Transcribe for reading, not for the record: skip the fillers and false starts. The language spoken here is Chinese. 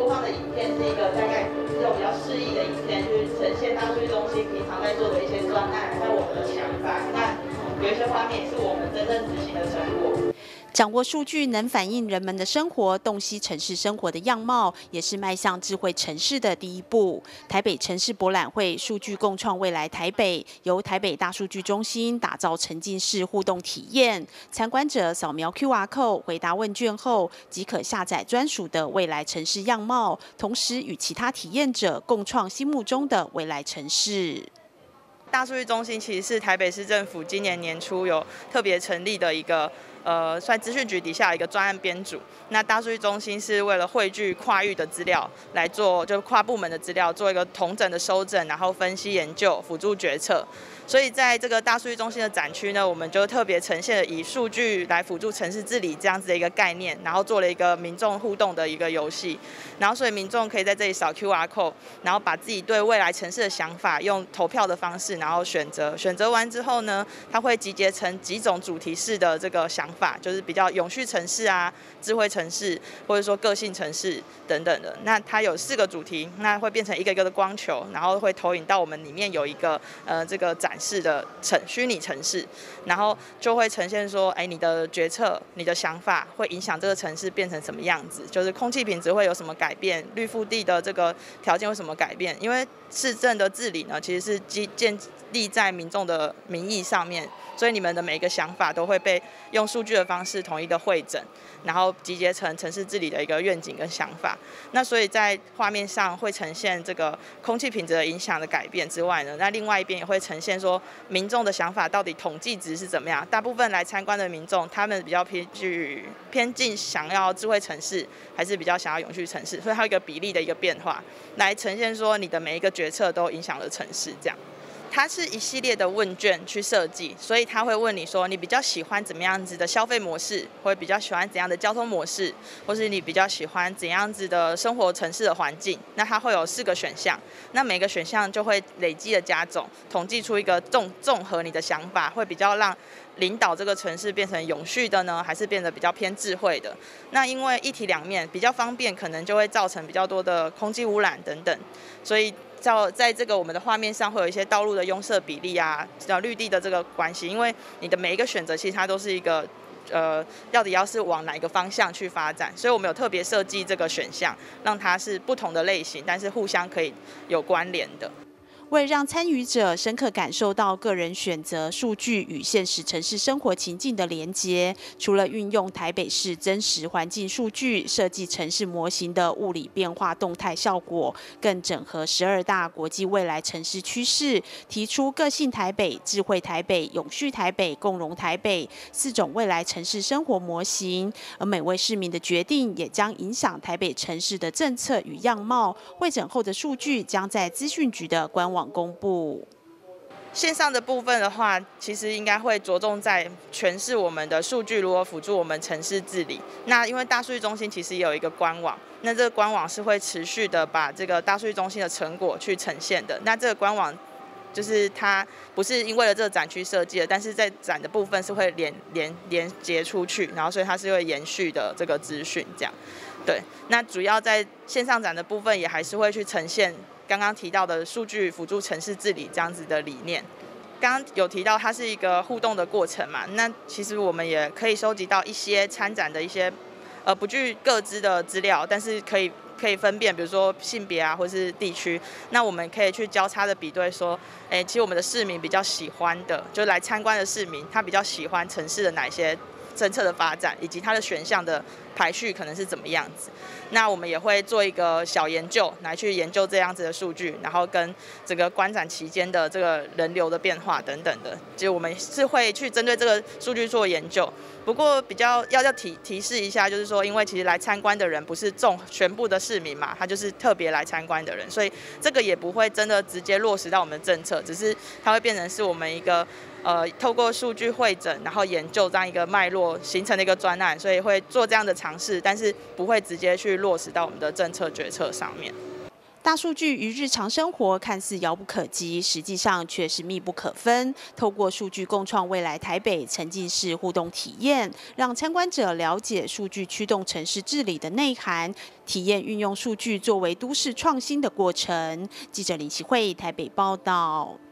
播放的影片是一个大概这种比较示意的影片，就是呈现大数据中心平常在做的一些专案，还有我们的想法。那有一些画面也是我们真正执行的成果。 掌握数据能反映人们的生活，洞悉城市生活的样貌，也是迈向智慧城市的第一步。台北城市博览会数据共创未来台北，由台北大数据中心打造沉浸式互动体验，参观者扫描 QR code 回答问卷后，即可下载专属的未来城市样貌，同时与其他体验者共创心目中的未来城市。 大数据中心其实是台北市政府今年年初有特别成立的一个算资讯局底下的一个专案编组。那大数据中心是为了汇聚跨域的资料来做，就跨部门的资料做一个统整的收整，然后分析研究，辅助决策。所以在这个大数据中心的展区呢，我们就特别呈现了以数据来辅助城市治理这样子的一个概念，然后做了一个民众互动的一个游戏。然后所以民众可以在这里扫 QR code， 然后把自己对未来城市的想法用投票的方式，然后选择完之后呢，它会集结成几种主题式的这个想法，就是比较永续城市啊、智慧城市，或者说个性城市等等的。那它有4个主题，那会变成一个一个的光球，然后会投影到我们里面有一个这个展示的虚拟城市，然后就会呈现说，你的决策、你的想法会影响这个城市变成什么样子，就是空气品质会有什么改变，绿腹地的这个条件有什么改变，因为市政的治理呢，其实是建立在民众的民意上面，所以你们的每一个想法都会被用数据的方式统一的汇整，然后集结成城市治理的一个愿景跟想法。那所以在画面上会呈现这个空气品质的影响的改变之外呢，那另外一边也会呈现说民众的想法到底统计值是怎么样。大部分来参观的民众，他们比较偏近想要智慧城市，还是比较想要永续城市，所以它有一个比例的一个变化，来呈现说你的每一个决策都影响了城市这样。它是一系列的问卷去设计，所以它会问你说，你比较喜欢怎么样子的消费模式，或者比较喜欢怎样的交通模式，或是你比较喜欢怎样子的生活城市的环境。那它会有4个选项，那每个选项就会累积的加总，统计出一个综合你的想法，会比较让领导这个城市变成永续的呢，还是变得比较偏智慧的？那因为一体两面比较方便，可能就会造成比较多的空气污染等等，所以在这个我们的画面上会有一些道路的拥塞比例啊，绿地的这个关系，因为你的每一个选择其实它都是一个到底要是往哪一个方向去发展，所以我们有特别设计这个选项，让它是不同的类型，但是互相可以有关联的。 为了让参与者深刻感受到个人选择数据与现实城市生活情境的连结，除了运用台北市真实环境数据设计城市模型的物理变化动态效果，更整合12大国际未来城市趋势，提出个性台北、智慧台北、永续台北、共荣台北4种未来城市生活模型。而每位市民的决定也将影响台北城市的政策与样貌。汇整后的数据将在资讯局的官网公布。 线上的部分的话，其实应该会着重在诠释我们的数据如何辅助我们城市治理。那因为大数据中心其实也有一个官网，那这个官网是会持续的把这个大数据中心的成果去呈现的。那这个官网就是它不是因为了这个展区设计的，但是在展的部分是会连接出去，然后所以它是会延续的这个资讯这样。对，那主要在线上展的部分也还是会去呈现刚刚提到的数据辅助城市治理这样子的理念。刚刚有提到它是一个互动的过程嘛，那其实我们也可以收集到一些参展的一些不具各自的资料，但是可以分辨，比如说性别啊，或是地区。那我们可以去交叉的比对说，其实我们的市民比较喜欢的，就来参观的市民，他比较喜欢城市的哪些政策的发展，以及它的选项的排序可能是怎么样子。那我们也会做一个小研究，来去研究这样子的数据，然后跟这个观展期间的这个人流的变化等等的，就我们是会去针对这个数据做研究。不过比较要提示一下，就是说，因为其实来参观的人不是全部的市民嘛，他就是特别来参观的人，所以这个也不会真的直接落实到我们的政策，只是它会变成是我们一个透过数据汇整，然后研究这样一个脉络形成的一个专案，所以会做这样的尝试，但是不会直接去落实到我们的政策决策上面。 大数据与日常生活看似遥不可及，实际上却是密不可分。透过数据共创未来台北沉浸式互动体验，让参观者了解数据驱动城市治理的内涵，体验运用数据作为都市创新的过程。记者林启慧台北报道。